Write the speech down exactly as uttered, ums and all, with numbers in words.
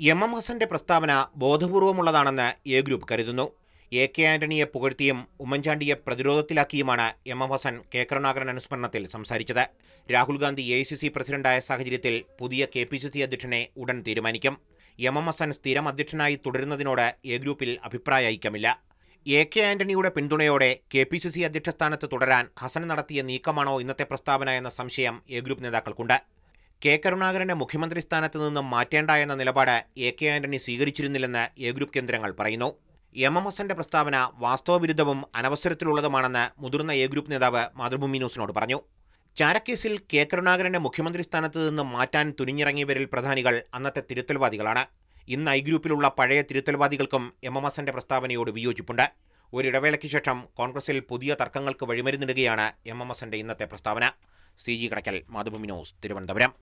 M M ഹസന്റെ പ്രസ്താവന ബോധപൂർവമുള്ളതാണെന്ന് എ ഗ്രൂപ്പ് കരുതുന്നു. എ കെ ആന്റണിയെ പുകഴ്ത്തിയും ഉമ്മൻചാണ്ടിയെ പ്രതിരോധത്തിലാക്കിയുമാണ് M M Hasan K Karunakaran അനുസ്മരണത്തിൽ സംസാരിച്ചത്. Rahul Gandhi A I C C പ്രസിഡന്റായ സാഹചര്യത്തിൽ പുതിയ കെ പി സി സി അധ്യക്ഷനെ ഉടൻ തീരുമാനിക്കും. എം എം ഹസൻ സ്ഥിരം അധ്യക്ഷനായി തുടരുന്നതിനോട് എ ഗ്രൂപ്പിൽ അഭിപ്രായ ഐക്യമില്ല. എ കെ ആന്റണിയുടെ പിന്തുണയോടെ കെ പി സി സി അധ്യക്ഷ സ്ഥാനത്ത് തുടരാൻ ഹസൻ നടത്തിയ നീക്കമാണോ ഇന്നത്തെ പ്രസ്താവന എന്ന സംശയം എ ഗ്രൂപ്പ് നേതാക്കൾക്കുണ്ട്. കെ കരുണാകരനെ മുഖ്യമന്ത്രി സ്ഥാനത്ത് നിന്നും മാറ്റേണ്ട എന്ന നിലപാട് എ കെ ആന്റണി സ്വീകരിച്ചിരുന്നില്ലെന്ന് എ ഗ്രൂപ്പ് കേന്ദ്രങ്ങൾ പറയുന്നു. എം എം ഹസന്റെ പ്രസ്താവന വാസ്തവവിരുദ്ധവും അനവസരത്തിലുള്ളതുമാണെന്ന് മുതിർന്ന എ ഗ്രൂപ്പ് നേതാവ് മാതൃഭൂമി ന്യൂസിനോട് പറഞ്ഞു. ചാരക്കേസിൽ കെ കരുണാകരനെ മുഖ്യമന്ത്രി സ്ഥാനത്ത് നിന്നും മാറ്റാൻ തുനിഞ്ഞിറങ്ങിയവരിൽ പ്രധാനികൾ അന്നത്തെ തിരുത്തൽവാദികളാണ്. ഇന്ന് ഐ ഗ്രൂപ്പിലുള്ള പഴയ തിരുത്തൽവാദികൾക്കും എം എം ഹസന്റെ പ്രസ്താവനയോട് വിയോജിപ്പുണ്ട്. ഒരിടവേളയ്ക്ക് ശേഷം കോൺഗ്രസിൽ പുതിയ തർക്കങ്ങൾക്ക് വഴിമരുന്നിടുകയാണ് എം എം ഹസന്റെ ഇന്നത്തെ പ്രസ്താവന. C G Kadakkal, Mathrubhumi news, Thiruvananthapuram.